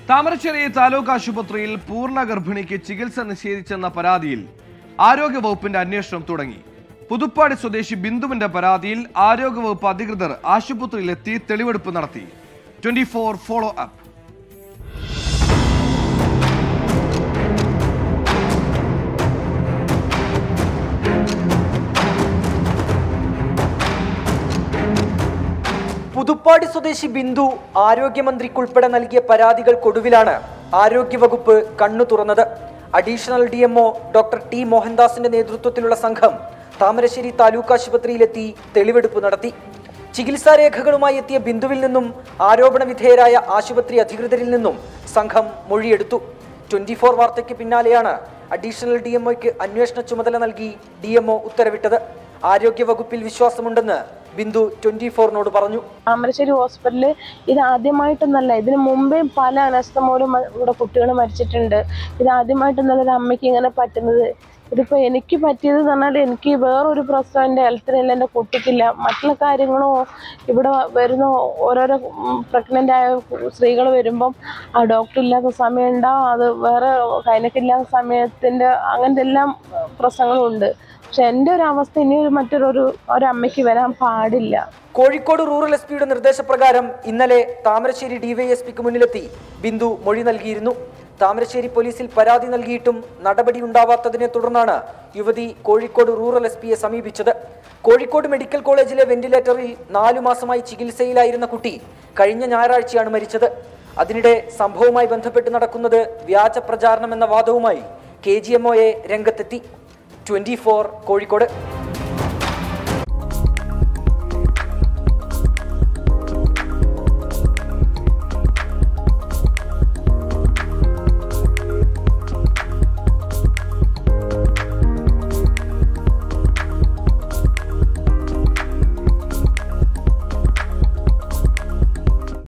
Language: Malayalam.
താമരശ്ശേരി താലൂക്ക് ആശുപത്രിയിൽ പൂർണ്ണ ഗർഭിണിക്ക് ചികിത്സ നിഷേധിച്ചെന്ന പരാതിയിൽ ആരോഗ്യവകുപ്പിന്റെ അന്വേഷണം തുടങ്ങി. പുതുപ്പാടി സ്വദേശി ബിന്ദുവിന്റെ പരാതിയിൽ ആരോഗ്യവകുപ്പ് അധികൃതർ ആശുപത്രിയിലെത്തി തെളിവെടുപ്പ് നടത്തി. 24 ഫോളോ അപ്പ്. പുതുപ്പാടി സ്വദേശി ബിന്ദു ആരോഗ്യമന്ത്രിക്കുൾപ്പെടെ നൽകിയ പരാതികൾക്കൊടുവിലാണ് ആരോഗ്യവകുപ്പ് കണ്ണു തുറന്നത്. അഡീഷണൽ DMO ഡോക്ടർ ടി മോഹൻദാസിന്റെ നേതൃത്വത്തിലുള്ള സംഘം താമരശ്ശേരി താലൂക്ക് ആശുപത്രിയിലെത്തി തെളിവെടുപ്പ് നടത്തി. ചികിത്സാരേഖകളുമായി എത്തിയ ബിന്ദുവിൽ നിന്നും ആരോപണ വിധേയരായ ആശുപത്രി അധികൃതരിൽ നിന്നും സംഘം മൊഴിയെടുത്തു. 24 വാർത്തയ്ക്ക് പിന്നാലെയാണ് അഡീഷണൽ DMOയ്ക്ക് അന്വേഷണ ചുമതല നൽകി DMO ഉത്തരവിട്ടത്. ആരോഗ്യവകുപ്പിൽ വിശ്വാസമുണ്ടെന്ന് ബിന്ദു 24നോട് പറഞ്ഞു. താമരശ്ശേരി ഹോസ്പിറ്റലിൽ ഇത് ആദ്യമായിട്ടൊന്നല്ല, ഇതിനു മുമ്പേ പല അനസ്തമൂലം ഇവിടെ കുട്ടികൾ മരിച്ചിട്ടുണ്ട്. ഇത് ആദ്യമായിട്ടൊന്നല്ല ഒരു അമ്മയ്ക്ക് ഇങ്ങനെ പറ്റുന്നത്. ഇതിപ്പോൾ എനിക്ക് പറ്റിയതെന്ന് പറഞ്ഞാൽ എനിക്ക് വേറൊരു പ്രശ്നം എൻ്റെ ഹെൽത്തിനില്ല, എൻ്റെ കുട്ടിക്കില്ല. മറ്റുള്ള കാര്യങ്ങളോ ഇവിടെ വരുന്ന ഓരോരോ പ്രഗ്നൻ്റ് ആയ സ്ത്രീകൾ വരുമ്പം ആ ഡോക്ടർ ഇല്ലാത്ത സമയം ഉണ്ടാവും, അത് വേറെ കൈനക്കില്ലാത്ത സമയത്തിൻ്റെ അങ്ങനത്തെ എല്ലാം പ്രശ്നങ്ങളും ഉണ്ട്. പക്ഷെ എൻ്റെ ഒരു അവസ്ഥ ഇനി ഒരമ്മയ്ക്ക് വരാൻ പാടില്ല. കോഴിക്കോട് റൂറൽ SP നിർദ്ദേശപ്രകാരം ഇന്നലെ താമരശ്ശേരി DYSPക്ക് മുന്നിലെത്തി ബിന്ദു മൊഴി നൽകിയിരുന്നു. താമരശ്ശേരി പോലീസിൽ പരാതി നൽകിയിട്ടും നടപടി ഉണ്ടാവാത്തതിനെ തുടർന്നാണ് യുവതി കോഴിക്കോട് റൂറൽ SPയെ സമീപിച്ചത്. കോഴിക്കോട് മെഡിക്കൽ കോളേജിലെ വെന്റിലേറ്ററിൽ 4 മാസമായി ചികിത്സയിലായിരുന്ന കുട്ടി കഴിഞ്ഞ ഞായറാഴ്ചയാണ് മരിച്ചത്. അതിനിടെ സംഭവവുമായി ബന്ധപ്പെട്ട് നടക്കുന്നത് വ്യാജ പ്രചാരണം എന്ന വാദവുമായി KGMOയെ രംഗത്തെത്തി. 24 കോഴിക്കോട്.